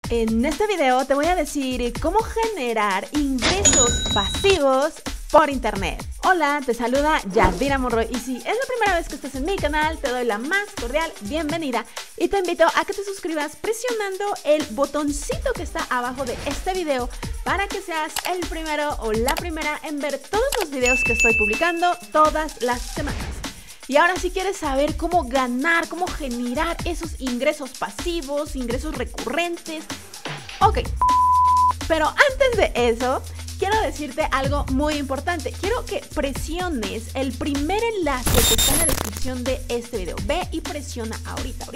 En este video te voy a decir cómo generar ingresos pasivos por internet. Hola, te saluda Yadira Monroy y si es la primera vez que estás en mi canal, te doy la más cordial bienvenida y te invito a que te suscribas presionando el botoncito que está abajo de este video para que seas el primero o la primera en ver todos los videos que estoy publicando todas las semanas. Y ahora si quieres saber cómo ganar, cómo generar esos ingresos pasivos, ingresos recurrentes. Ok, pero antes de eso, quiero decirte algo muy importante. Quiero que presiones el primer enlace que está en la descripción de este video. Ve y presiona ahorita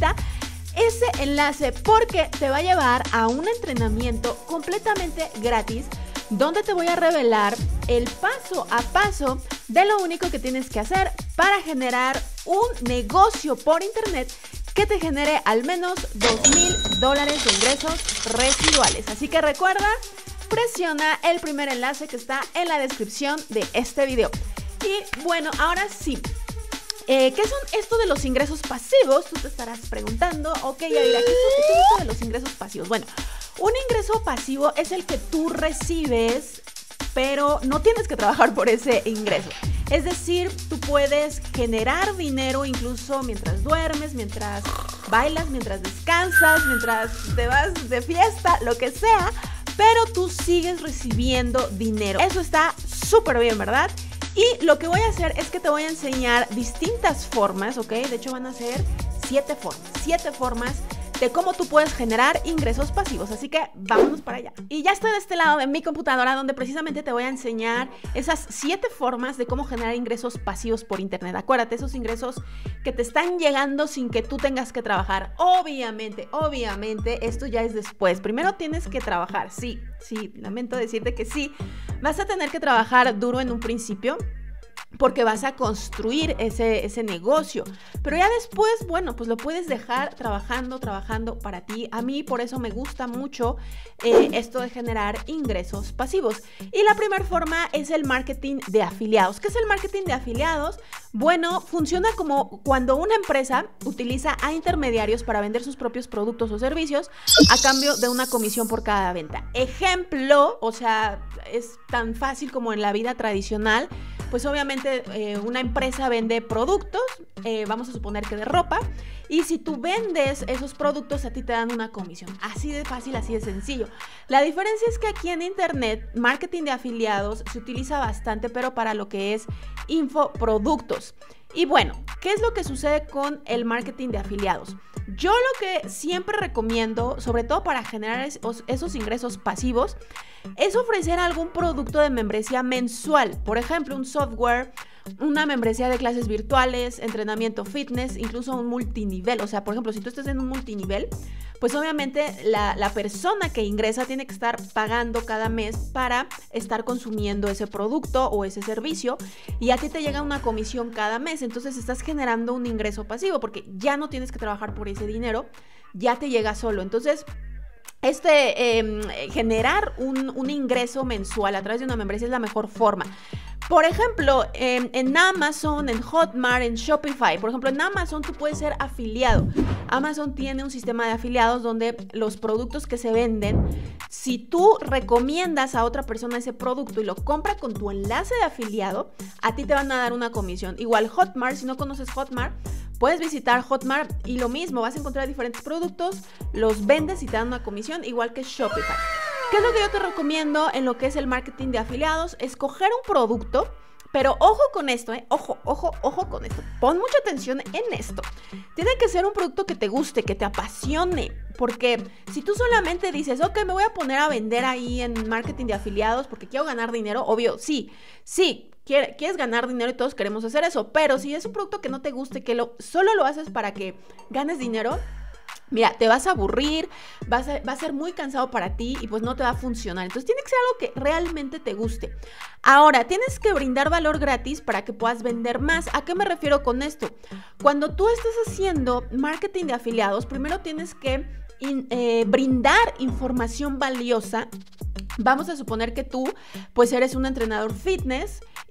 ese enlace porque te va a llevar a un entrenamiento completamente gratis donde te voy a revelar el paso a paso de lo único que tienes que hacer para generar un negocio por internet que te genere al menos $2,000 de ingresos residuales. Así que recuerda, presiona el primer enlace que está en la descripción de este video. Y bueno, ahora sí, ¿qué son esto de los ingresos pasivos? Tú te estarás preguntando, ok, Yadira, ¿qué es esto de los ingresos pasivos? Bueno, un ingreso pasivo es el que tú recibes, pero no tienes que trabajar por ese ingreso. Es decir, tú puedes generar dinero incluso mientras duermes, mientras bailas, mientras descansas, mientras te vas de fiesta, lo que sea, pero tú sigues recibiendo dinero. Eso está súper bien, ¿verdad? Y lo que voy a hacer es que te voy a enseñar distintas formas, ¿ok? De hecho van a ser 7 formas de cómo tú puedes generar ingresos pasivos, así que vámonos para allá. Y ya estoy de este lado de mi computadora donde precisamente te voy a enseñar esas 7 formas de cómo generar ingresos pasivos por internet. Acuérdate, esos ingresos que te están llegando sin que tú tengas que trabajar. Obviamente, esto ya es después. Primero tienes que trabajar, sí, lamento decirte que sí. Vas a tener que trabajar duro en un principio, porque vas a construir ese negocio, pero ya después, bueno, pues lo puedes dejar trabajando para ti. A mí por eso me gusta mucho esto de generar ingresos pasivos. Y la primera forma es el marketing de afiliados. ¿Qué es el marketing de afiliados? Bueno, funciona como cuando una empresa utiliza a intermediarios para vender sus propios productos o servicios a cambio de una comisión por cada venta. Ejemplo, o sea, es tan fácil como en la vida tradicional. Pues obviamente una empresa vende productos, vamos a suponer que de ropa, y si tú vendes esos productos a ti te dan una comisión. Así de fácil, así de sencillo. La diferencia es que aquí en internet, marketing de afiliados se utiliza bastante, pero para lo que es infoproductos. Y bueno, ¿qué es lo que sucede con el marketing de afiliados? Yo lo que siempre recomiendo, sobre todo para generar esos ingresos pasivos, es ofrecer algún producto de membresía mensual. Por ejemplo, un software, una membresía de clases virtuales, entrenamiento fitness, incluso un multinivel. O sea, por ejemplo, si tú estás en un multinivel, pues obviamente la persona que ingresa tiene que estar pagando cada mes para estar consumiendo ese producto o ese servicio y a ti te llega una comisión cada mes. Entonces estás generando un ingreso pasivo porque ya no tienes que trabajar por ese dinero, ya te llega solo. Entonces generar un ingreso mensual a través de una membresía es la mejor forma. Por ejemplo, en Amazon, en Hotmart, en Shopify. Por ejemplo, en Amazon tú puedes ser afiliado. Amazon tiene un sistema de afiliados donde los productos que se venden, si tú recomiendas a otra persona ese producto y lo compra con tu enlace de afiliado, a ti te van a dar una comisión. Igual Hotmart, si no conoces Hotmart, puedes visitar Hotmart y lo mismo, vas a encontrar diferentes productos, los vendes y te dan una comisión, igual que Shopify. ¿Qué es lo que yo te recomiendo en lo que es el marketing de afiliados? Escoger un producto, pero ojo con esto, ojo con esto. Pon mucha atención en esto. Tiene que ser un producto que te guste, que te apasione, porque si tú solamente dices, ok, me voy a poner a vender ahí en marketing de afiliados porque quiero ganar dinero, obvio, sí, quieres ganar dinero y todos queremos hacer eso, pero si es un producto que no te guste, que solo lo haces para que ganes dinero, mira, te vas a aburrir, va a ser muy cansado para ti y pues no te va a funcionar. Entonces tiene que ser algo que realmente te guste. Ahora, tienes que brindar valor gratis para que puedas vender más. ¿A qué me refiero con esto? Cuando tú estás haciendo marketing de afiliados, primero tienes que brindar información valiosa. Vamos a suponer que tú pues eres un entrenador fitness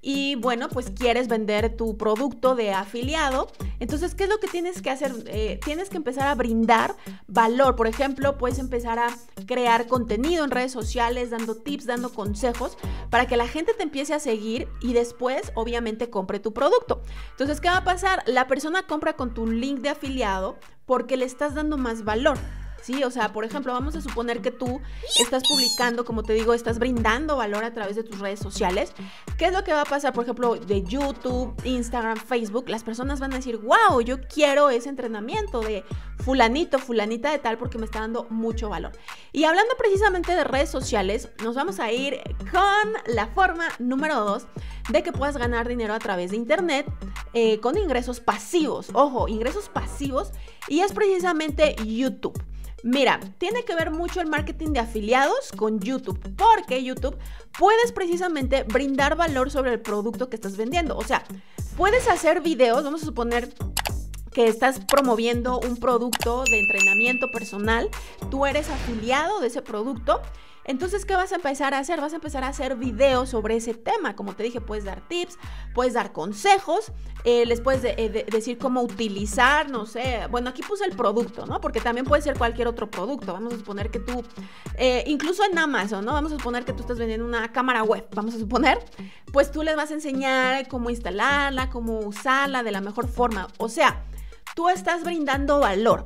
y bueno, pues quieres vender tu producto de afiliado. Entonces, ¿qué es lo que tienes que hacer? Tienes que empezar a brindar valor. Por ejemplo, puedes empezar a crear contenido en redes sociales, dando tips, dando consejos para que la gente te empiece a seguir y después, obviamente, compre tu producto. Entonces, ¿qué va a pasar? La persona compra con tu link de afiliado porque le estás dando más valor. Sí, o sea, por ejemplo, vamos a suponer que tú estás publicando, como te digo, estás brindando valor a través de tus redes sociales. ¿Qué es lo que va a pasar? Por ejemplo, de YouTube, Instagram, Facebook, las personas van a decir, wow, yo quiero ese entrenamiento de fulanito, fulanita de tal, porque me está dando mucho valor. Y hablando precisamente de redes sociales, nos vamos a ir con la forma número 2 de que puedas ganar dinero a través de internet con ingresos pasivos. Ojo, ingresos pasivos, y es precisamente YouTube. Mira, tiene que ver mucho el marketing de afiliados con YouTube, porque YouTube puedes precisamente brindar valor sobre el producto que estás vendiendo. O sea, puedes hacer videos, vamos a suponer que estás promoviendo un producto de entrenamiento personal, tú eres afiliado de ese producto. Entonces, ¿qué vas a empezar a hacer? Vas a empezar a hacer videos sobre ese tema. Como te dije, puedes dar tips, puedes dar consejos, les puedes decir cómo utilizar, no sé, bueno, aquí puse el producto, ¿no? Porque también puede ser cualquier otro producto. Vamos a suponer que tú, incluso en Amazon, ¿no? Vamos a suponer que tú estás vendiendo una cámara web, vamos a suponer, pues tú les vas a enseñar cómo instalarla, cómo usarla de la mejor forma. O sea, tú estás brindando valor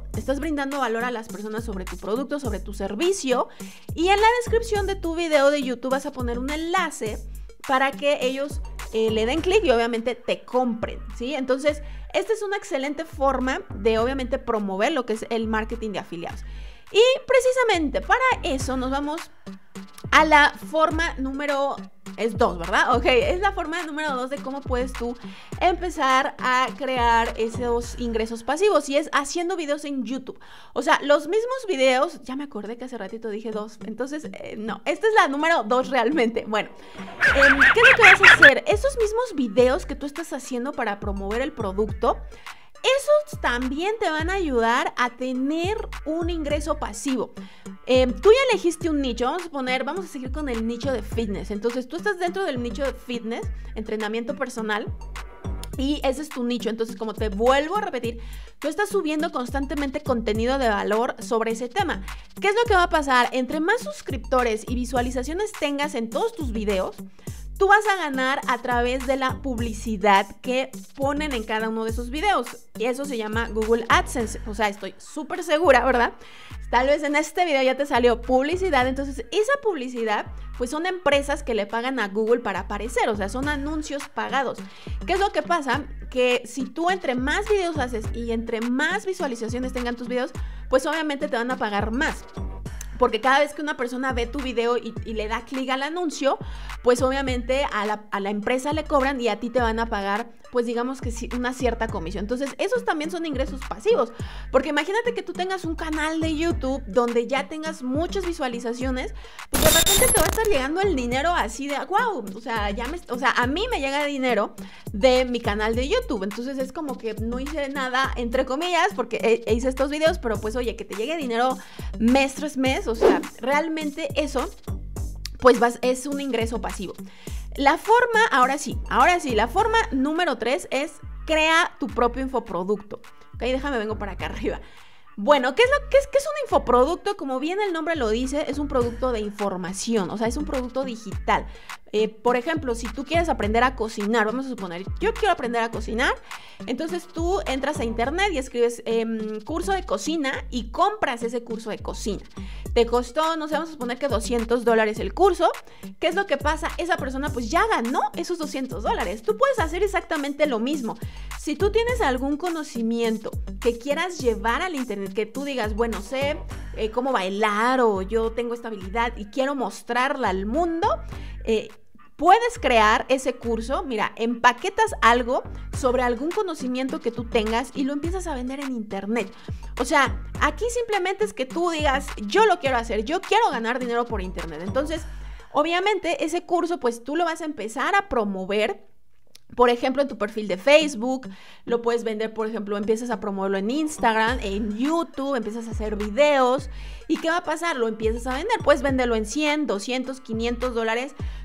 a las personas sobre tu producto, sobre tu servicio, y en la descripción de tu video de YouTube vas a poner un enlace para que ellos le den clic y obviamente te compren, ¿sí? Entonces, esta es una excelente forma de obviamente promover lo que es el marketing de afiliados. Y precisamente para eso nos vamos a la forma número... Es 2, ¿verdad? Ok, es la forma número 2 de cómo puedes tú empezar a crear esos ingresos pasivos, y es haciendo videos en YouTube. O sea, los mismos videos, ya me acordé que hace ratito dije 2, entonces no, esta es la número 2 realmente. Bueno, ¿qué es lo que vas a hacer? Esos mismos videos que tú estás haciendo para promover el producto, esos también te van a ayudar a tener un ingreso pasivo. Tú ya elegiste un nicho, vamos a seguir con el nicho de fitness. Entonces tú estás dentro del nicho de fitness, entrenamiento personal, y ese es tu nicho. Entonces, como te vuelvo a repetir, tú estás subiendo constantemente contenido de valor sobre ese tema. ¿Qué es lo que va a pasar? Entre más suscriptores y visualizaciones tengas en todos tus videos, tú vas a ganar a través de la publicidad que ponen en cada uno de esos videos. Y eso se llama Google AdSense. O sea, estoy súper segura, ¿verdad? Tal vez en este video ya te salió publicidad. Entonces, esa publicidad, pues son empresas que le pagan a Google para aparecer. O sea, son anuncios pagados. ¿Qué es lo que pasa? Que si tú entre más videos haces y entre más visualizaciones tengan tus videos, pues obviamente te van a pagar más. Porque cada vez que una persona ve tu video y le da clic al anuncio, pues obviamente a la empresa le cobran y a ti te van a pagar, pues digamos que sí, una cierta comisión. Entonces, esos también son ingresos pasivos. Porque imagínate que tú tengas un canal de YouTube donde ya tengas muchas visualizaciones, pues de repente te va a estar llegando el dinero así de, wow, o sea, a mí me llega dinero de mi canal de YouTube. Entonces, es como que no hice nada, entre comillas, porque hice estos videos, pero pues oye, que te llegue dinero mes tras mes. O sea, realmente eso, pues es un ingreso pasivo. La forma, ahora sí, la forma número 3 es crea tu propio infoproducto. Ok, déjame, vengo para acá arriba. Bueno, ¿qué es un infoproducto? Como bien el nombre lo dice, es un producto de información, o sea, es un producto digital. Por ejemplo, si tú quieres aprender a cocinar, vamos a suponer, yo quiero aprender a cocinar, entonces tú entras a internet y escribes curso de cocina y compras ese curso de cocina. Te costó, no sé, vamos a suponer que $200 el curso. ¿Qué es lo que pasa? Esa persona pues ya ganó esos $200. Tú puedes hacer exactamente lo mismo. Si tú tienes algún conocimiento que quieras llevar al internet, que tú digas, bueno, sé cómo bailar, o yo tengo esta habilidad y quiero mostrarla al mundo, puedes crear ese curso. Mira, empaquetas algo sobre algún conocimiento que tú tengas y lo empiezas a vender en internet. O sea, aquí simplemente es que tú digas, yo lo quiero hacer, yo quiero ganar dinero por internet. Entonces, obviamente, ese curso, pues tú lo vas a empezar a promover. Por ejemplo, en tu perfil de Facebook, lo puedes vender, por ejemplo, empiezas a promoverlo en Instagram, en YouTube, empiezas a hacer videos. ¿Y qué va a pasar? Lo empiezas a vender, puedes venderlo en $100, $200, $500.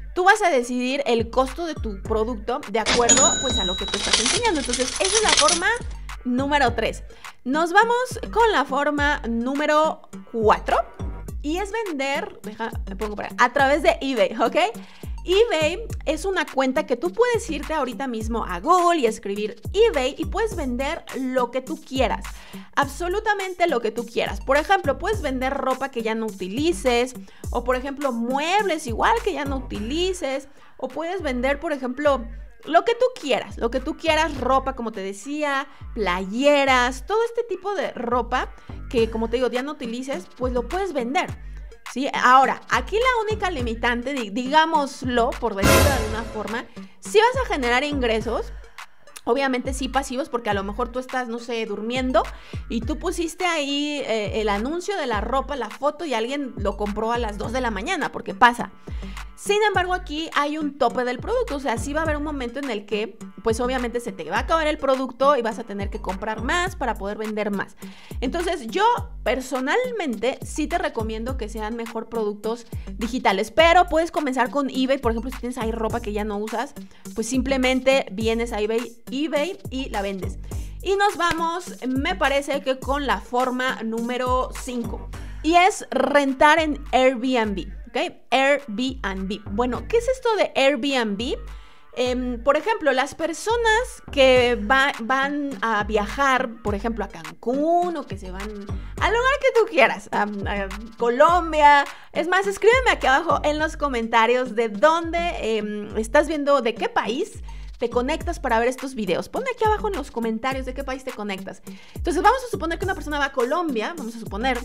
tú vas a decidir el costo de tu producto de acuerdo pues a lo que te estás enseñando. Entonces, esa es la forma número 3. Nos vamos con la forma número 4 y es vender, me pongo para a través de eBay, ¿ok? eBay es una cuenta que tú puedes irte ahorita mismo a Google y escribir eBay y puedes vender lo que tú quieras, absolutamente lo que tú quieras. Por ejemplo, puedes vender ropa que ya no utilices o por ejemplo muebles igual que ya no utilices o puedes vender por ejemplo lo que tú quieras, ropa como te decía, playeras, todo este tipo de ropa que como te digo ya no utilices, pues lo puedes vender. ¿Sí? Ahora, aquí la única limitante, digámoslo, por decirlo de alguna forma, si vas a generar ingresos, obviamente sí pasivos, porque a lo mejor tú estás, no sé, durmiendo y tú pusiste ahí el anuncio de la ropa, la foto y alguien lo compró a las 2 de la mañana, porque pasa. Sin embargo, aquí hay un tope del producto, o sea, sí va a haber un momento en el que, pues obviamente se te va a acabar el producto y vas a tener que comprar más para poder vender más. Entonces, yo personalmente sí te recomiendo que sean mejor productos digitales, pero puedes comenzar con eBay, por ejemplo, si tienes ahí ropa que ya no usas, pues simplemente vienes a eBay y la vendes. Y nos vamos, me parece que con la forma número 5, y es rentar en Airbnb. ¿Ok? Airbnb. Bueno, ¿qué es esto de Airbnb? Por ejemplo, las personas que van a viajar, por ejemplo, a Cancún o que se van al lugar que tú quieras, a Colombia. Es más, escríbeme aquí abajo en los comentarios de dónde estás viendo, de qué país te conectas para ver estos videos. Ponme aquí abajo en los comentarios de qué país te conectas. Entonces, vamos a suponer que una persona va a Colombia, vamos a suponer...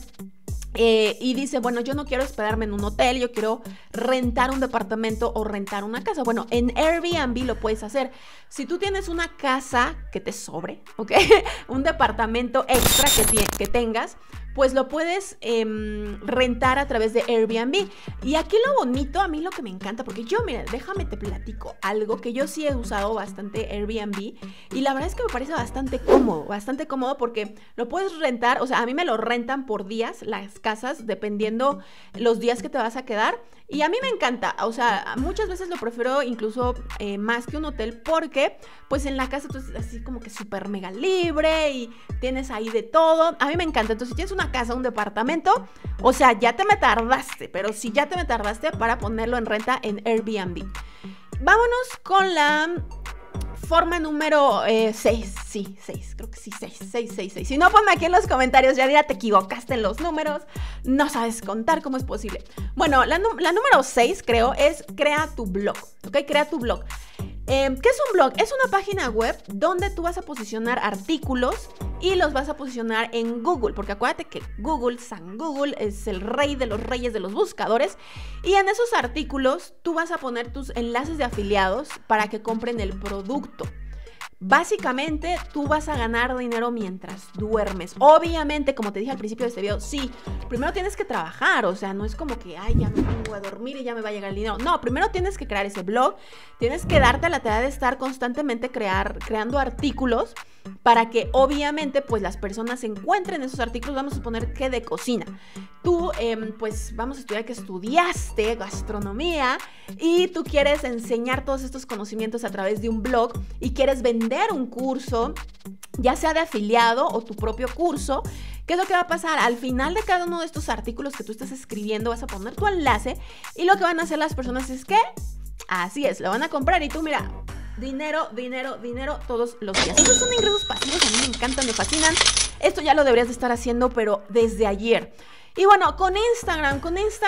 y dice, bueno, yo no quiero hospedarme en un hotel, yo quiero rentar un departamento o rentar una casa. Bueno, en Airbnb lo puedes hacer. Si tú tienes una casa que te sobre, ¿ok? Un departamento extra que tengas, pues lo puedes rentar a través de Airbnb. Y aquí lo bonito, a mí lo que me encanta, porque yo, mira, déjame te platico algo que yo sí he usado bastante Airbnb y la verdad es que me parece bastante cómodo porque lo puedes rentar, o sea, a mí me lo rentan por días las casas, dependiendo los días que te vas a quedar. Y a mí me encanta, o sea, muchas veces lo prefiero incluso más que un hotel porque pues en la casa tú estás así como que súper mega libre y tienes ahí de todo. A mí me encanta, entonces si tienes una casa, un departamento, o sea, ya te me tardaste, pero sí ya te me tardaste para ponerlo en renta en Airbnb. Vámonos con la forma número 6, sí, 6, creo que sí, 6. Si no, ponme aquí en los comentarios, Yadira, te equivocaste en los números, no sabes contar, ¿cómo es posible? Bueno, la número 6, creo, es crea tu blog, ¿ok? Crea tu blog. ¿Qué es un blog? Es una página web donde tú vas a posicionar artículos y los vas a posicionar en Google, porque acuérdate que San Google es el rey de los reyes de los buscadores, y en esos artículos tú vas a poner tus enlaces de afiliados para que compren el producto. Básicamente, tú vas a ganar dinero mientras duermes. Obviamente, como te dije al principio de este video, sí, primero tienes que trabajar, o sea, no es como que, ay, ya me pongo a dormir y ya me va a llegar el dinero. No, primero tienes que crear ese blog, tienes que darte a la tarea de estar constantemente creando artículos para que, obviamente, pues las personas encuentren esos artículos. Vamos a suponer que de cocina. Tú, pues, vamos a estudiar que estudiaste gastronomía y tú quieres enseñar todos estos conocimientos a través de un blog y quieres vender un curso, ya sea de afiliado o tu propio curso. ¿Qué es lo que va a pasar? Al final de cada uno de estos artículos que tú estás escribiendo vas a poner tu enlace y lo que van a hacer las personas es que, así es, lo van a comprar y tú mira, dinero todos los días. Esos son ingresos pasivos, a mí me encantan, me fascinan. Esto ya lo deberías de estar haciendo, pero desde ayer. Y bueno, con Instagram,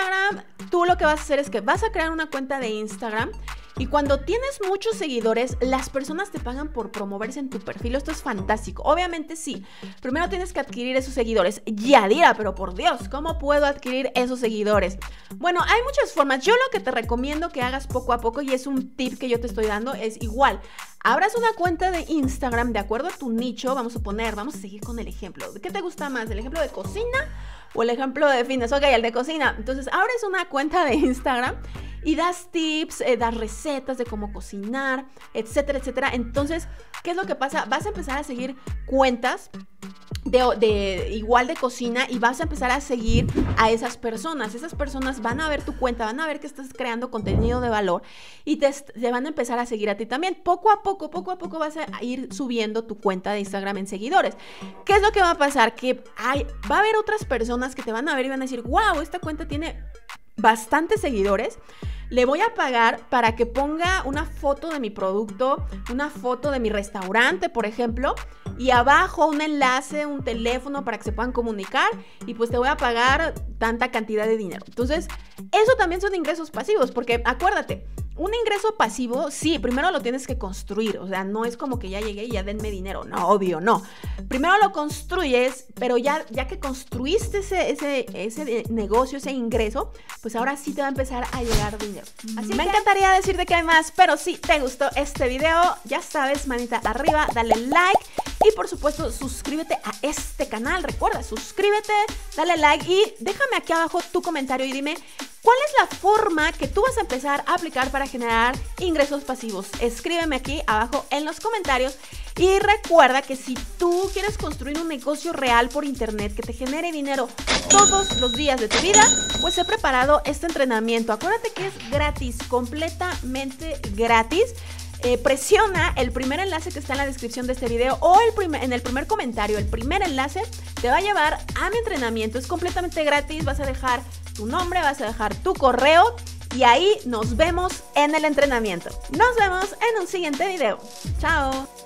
tú lo que vas a hacer es que vas a crear una cuenta de Instagram y cuando tienes muchos seguidores, las personas te pagan por promoverse en tu perfil. Esto es fantástico. Obviamente sí, primero tienes que adquirir esos seguidores. Yadira, pero por Dios, ¿cómo puedo adquirir esos seguidores? Bueno, hay muchas formas. Yo lo que te recomiendo que hagas poco a poco, y es un tip que yo te estoy dando, es igual. Abras una cuenta de Instagram de acuerdo a tu nicho. Vamos a seguir con el ejemplo. ¿Qué te gusta más? ¿El ejemplo de cocina o el ejemplo de fitness? Ok, el de cocina. Entonces, abres una cuenta de Instagram y das tips, das recetas de cómo cocinar, etcétera, etcétera. Entonces, ¿qué es lo que pasa? Vas a empezar a seguir cuentas de igual de cocina y vas a empezar a seguir a esas personas. Esas personas van a ver tu cuenta, van a ver que estás creando contenido de valor y te van a empezar a seguir a ti también. Poco a poco vas a ir subiendo tu cuenta de Instagram en seguidores. ¿Qué es lo que va a pasar? Que va a haber otras personas que te van a ver y van a decir, wow, esta cuenta tiene bastantes seguidores. Le voy a pagar para que ponga una foto de mi producto, una foto de mi restaurante, por ejemplo, y abajo un enlace, un teléfono para que se puedan comunicar y pues te voy a pagar tanta cantidad de dinero. Entonces, eso también son ingresos pasivos, porque acuérdate, un ingreso pasivo, sí, primero lo tienes que construir, o sea, no es como que ya llegué y ya denme dinero, no, obvio, no. Primero lo construyes, pero ya que construiste ese negocio, ese ingreso, pues ahora sí te va a empezar a llegar dinero. Así me encantaría decirte que hay más, pero si te gustó este video, ya sabes, manita arriba, dale like y por supuesto suscríbete a este canal. Recuerda, suscríbete, dale like y déjame aquí abajo tu comentario y dime ¿cuál es la forma que tú vas a empezar a aplicar para generar ingresos pasivos? Escríbeme aquí abajo en los comentarios y recuerda que si tú quieres construir un negocio real por internet que te genere dinero todos los días de tu vida, pues he preparado este entrenamiento. Acuérdate que es gratis, completamente gratis. Presiona el primer enlace que está en la descripción de este video o en el primer comentario. El primer enlace te va a llevar a mi entrenamiento. Es completamente gratis. Vas a dejar tu nombre, vas a dejar tu correo y ahí nos vemos en el entrenamiento. Nos vemos en un siguiente video. Chao.